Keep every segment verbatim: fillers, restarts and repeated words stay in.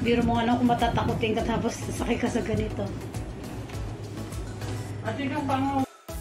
Biro mo ano kung matatakotin ka tapos sasakay ka sa ganito. At yung pang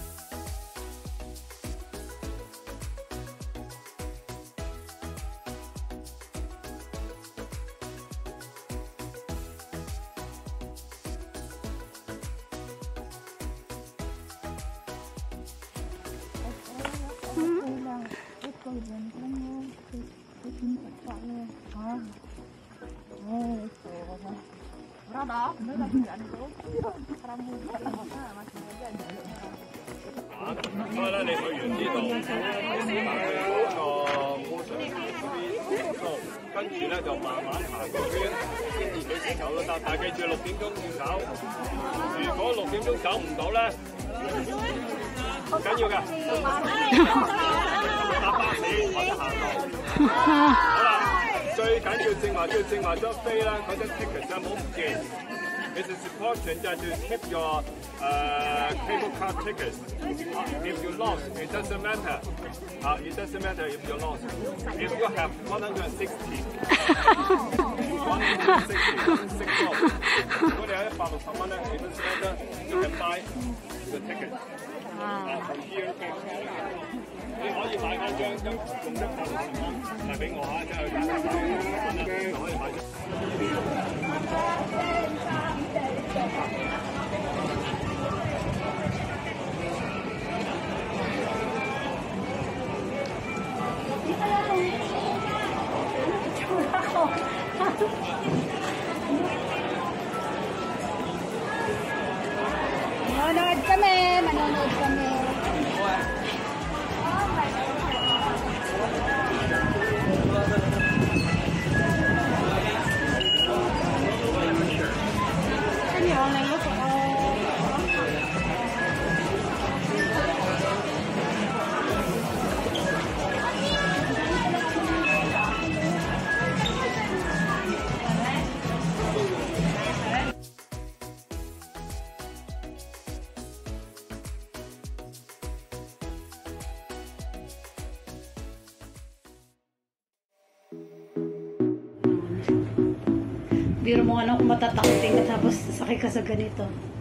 所以咧，你去完呢度，嗰個魔術度，跟住咧就慢慢行個圈，先至幾時走都得。但係記住六點鐘要走。如果六點鐘走唔到咧，唔緊要嘅，搭巴士或者行路。好啦，最緊要正話要正話張飛啦，嗰張 ticket 就唔好唔見。It is important that you keep your uh, cable car tickets. If you lost, it doesn't matter. Uh, it doesn't matter if you lost. If you have one hundred sixty, one hundred sixty, one hundred sixty. 如果你有一百六十蚊咧，你都 matter. You can buy the ticket. 啊，從 here 你可以買嗰張一用一百六十蚊嚟俾我嚇，即係就可以買張。 Manonood kami, manonood kami. Biro mo ano kung matatakotin ka tapos sasakay ka sa ganito.